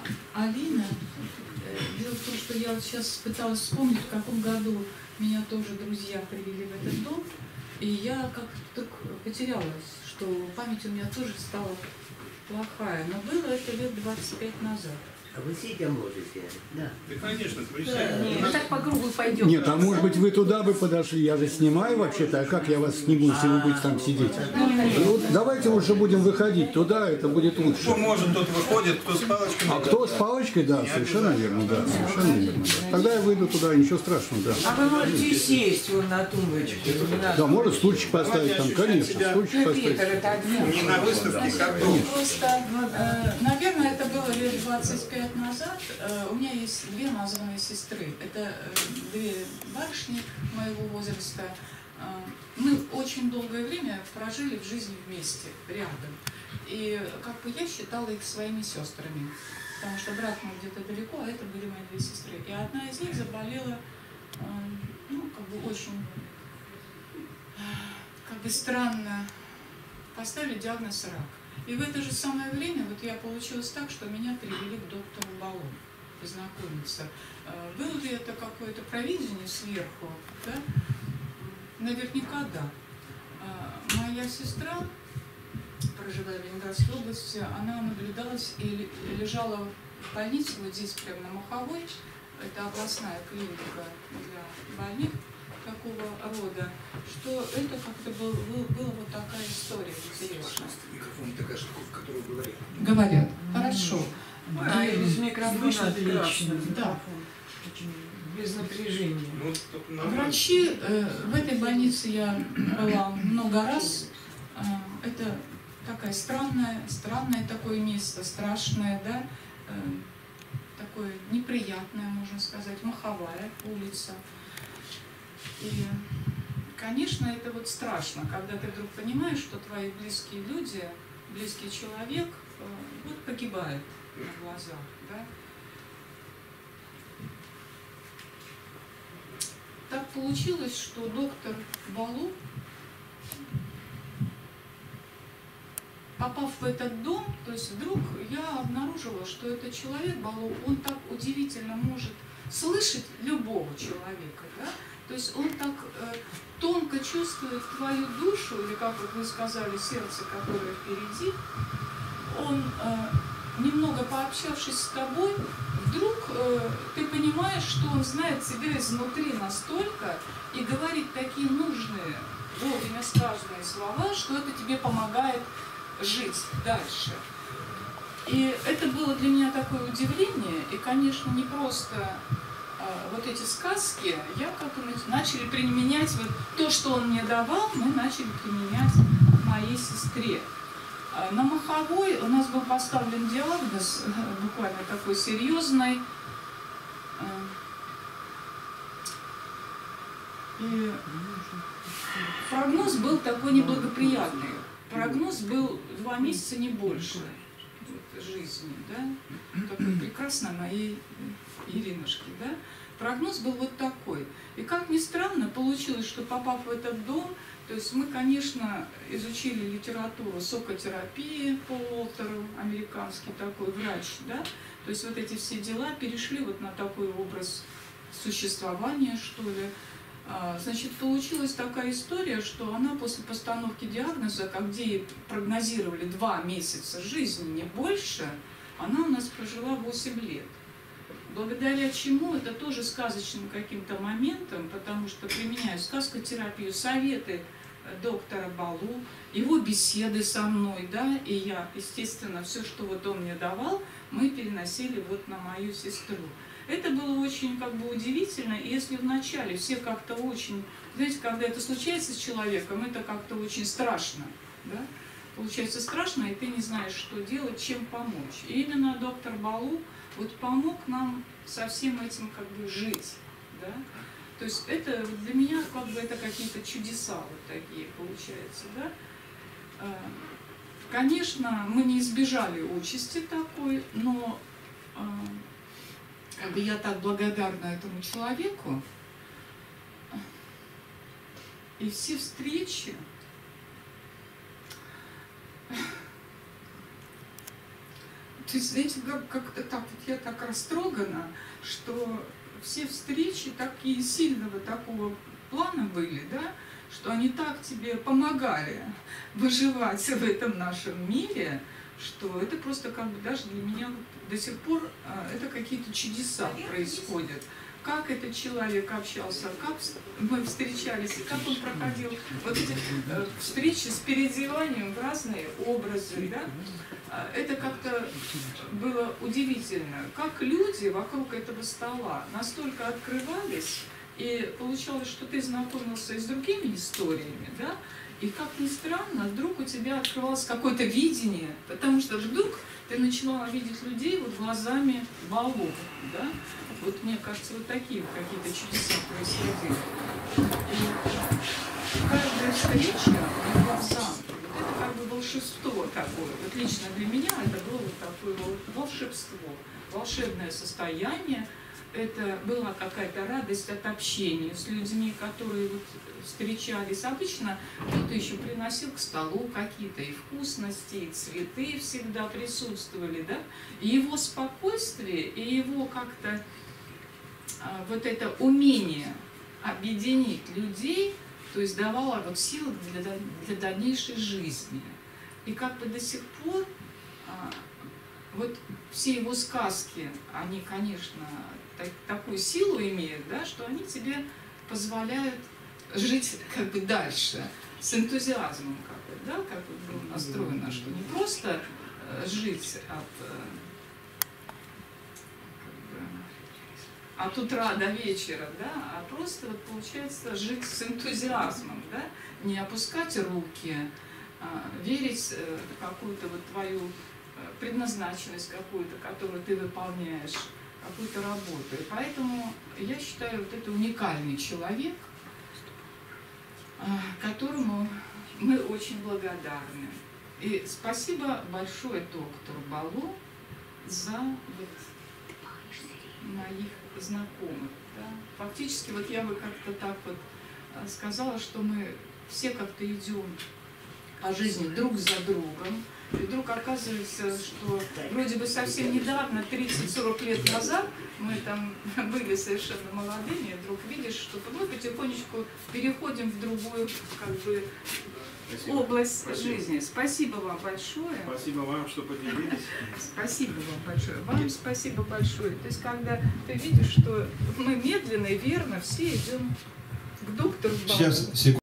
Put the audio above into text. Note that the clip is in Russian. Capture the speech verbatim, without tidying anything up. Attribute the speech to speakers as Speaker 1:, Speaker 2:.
Speaker 1: Алина. Дело в том, что я вот сейчас пыталась вспомнить, в каком году меня тоже друзья привели в этот дом, и я как вдруг потерялась, что память у меня тоже стала плохая. Но было это лет двадцать пять назад.
Speaker 2: А вы сидя можете? Да.
Speaker 3: Да, конечно,
Speaker 1: Да, мы так по кругу пойдем.
Speaker 4: Нет, а может быть вы туда бы подошли? Я же снимаю вообще-то, а как я вас сниму, если вы будете там сидеть? Ну, давайте лучше будем выходить туда, это будет лучше.
Speaker 3: Кто может, тот выходит, кто с палочкой.
Speaker 4: А кто с палочкой, да, совершенно верно, да, совершенно верно. Да. Тогда я выйду туда, ничего страшного, да.
Speaker 5: А вы можете сесть вон на тумбочку.
Speaker 4: Да, может стульчик поставить там, конечно, стульчик поставить.
Speaker 3: Не на выставке, как бы.
Speaker 1: Просто, э, наверное, это было лет двадцать пять назад. Э, у меня есть две названные сестры. Это э, две барышни моего возраста. Э, мы очень долгое время прожили в жизни вместе, рядом. И как бы я считала их своими сестрами. Потому что брат мой где-то далеко, а это были мои две сестры. И одна из них заболела, э, ну, как бы очень, э, как бы странно, поставили диагноз рак. И в это же самое время вот я получилось так, что меня привели к доктору Балу познакомиться. Было ли это какое-то провидение сверху? Да? Наверняка да. Моя сестра, проживая в Ленинградской области, она наблюдалась и лежала в больнице вот здесь прямо на Маховой. Это областная клиника для больных такого рода, что это как-то был, был, была вот такая история интересная.
Speaker 3: Микрофон такая штука, в которой говорят.
Speaker 1: Говорят. Хорошо.
Speaker 5: А, и без микрофона отлично.
Speaker 1: Да.
Speaker 5: Без напряжения.
Speaker 3: Ну,
Speaker 1: Врачи, э, в этой больнице я была много раз. Э, это такая странная, странное такое место, страшное, да, э, такое неприятное, можно сказать, Маховая улица. И, конечно, это вот страшно, когда ты вдруг понимаешь, что твои близкие люди, близкий человек э, вот погибает на глазах, да. Так получилось, что доктор Балу, попав в этот дом, то есть вдруг я обнаружила, что этот человек Балу, он так удивительно может слышать любого человека, да? То есть он так э, тонко чувствует твою душу, или, как вот вы сказали, сердце, которое впереди. Он, э, немного пообщавшись с тобой, вдруг э, ты понимаешь, что он знает тебя изнутри настолько и говорит такие нужные, вовремя сказанные слова, что это тебе помогает жить дальше. И это было для меня такое удивление, и, конечно, не просто... Вот эти сказки, я как-то начали применять, вот то, что он мне давал, мы начали применять моей сестре. На Маховой у нас был поставлен диагноз, буквально такой серьезный. И прогноз был такой неблагоприятный. Прогноз был два месяца, не больше жизни, да, такой прекрасной моей Иринушки, да. Прогноз был вот такой. И как ни странно, получилось, что попав в этот дом, то есть мы, конечно, изучили литературу сокотерапии по Уолтеру, американский такой врач, да, то есть вот эти все дела перешли вот на такой образ существования, что ли. Значит, получилась такая история, что она после постановки диагноза, как где ей прогнозировали два месяца жизни, не больше, она у нас прожила восемь лет. Благодаря чему, это тоже сказочным каким-то моментом, потому что применяю сказкотерапию, советы доктора Балу, его беседы со мной, да, и я, естественно, все, что вот он мне давал, мы переносили вот на мою сестру. Это было очень как бы удивительно, и если вначале все как-то очень, знаете, когда это случается с человеком, это как-то очень страшно, да? Получается страшно, и ты не знаешь, что делать, чем помочь. И именно доктор Балу вот помог нам со всем этим как бы жить, да? То есть это для меня как бы это какие-то чудеса вот такие получается, да? Конечно, мы не избежали участи такой, но как бы я так благодарна этому человеку. И все встречи То есть, знаете, как- как-то так, вот я так растрогана, что все встречи такие сильного такого плана были, да, что они так тебе помогали выживать в этом нашем мире, что это просто как бы даже для меня до сих пор а, это какие-то чудеса происходят. Как этот человек общался, как мы встречались, и как он проходил вот эти э, встречи с переодеванием в разные образы, да? А, это как-то было удивительно, как люди вокруг этого стола настолько открывались, и получалось, что ты знакомился и с другими историями, да? И как ни странно, вдруг у тебя открывалось какое-то видение, потому что вдруг ты начинала видеть людей вот глазами Балу, да? Вот мне кажется, вот такие вот какие-то чудеса происходили. И каждая встреча на глазам, вот это как бы волшебство такое. Вот лично для меня это было вот такое волшебство, волшебное состояние. Это была какая-то радость от общения с людьми, которые вот встречались. Обычно кто-то еще приносил к столу какие-то и вкусности, и цветы всегда присутствовали, да? И его спокойствие, и его как-то а, вот это умение объединить людей, то есть давало вот силы для, для дальнейшей жизни. И как бы до сих пор а, вот все его сказки, они, конечно, так, такую силу имеют, да, что они тебе позволяют жить как бы дальше, с энтузиазмом, как бы, да, как вот было настроено, что не просто э, жить от, э, как бы, от утра до вечера, да, а просто вот, получается жить с энтузиазмом, да, не опускать руки, а верить э, в какую-то вот твою предназначенность какую-то, которую ты выполняешь, какую-то работу. И поэтому я считаю, вот это уникальный человек, которому мы очень благодарны. И спасибо большое доктору Балу за вот моих знакомых. Да. Фактически, вот я бы как-то так вот сказала, что мы все как-то идем по жизни друг за другом. И вдруг оказывается, что вроде бы совсем недавно, тридцать-сорок лет назад, мы там были совершенно молодыми, и вдруг видишь, что мы потихонечку переходим в другую как бы, область Спасибо. жизни. Спасибо вам большое.
Speaker 6: Спасибо вам, что поделились.
Speaker 1: Спасибо вам большое. Вам спасибо большое. То есть, когда ты видишь, что мы медленно и верно все идем к доктору Балу.